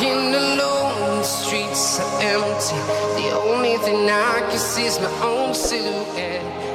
Walking alone, the streets are empty. The only thing I can see is my own silhouette.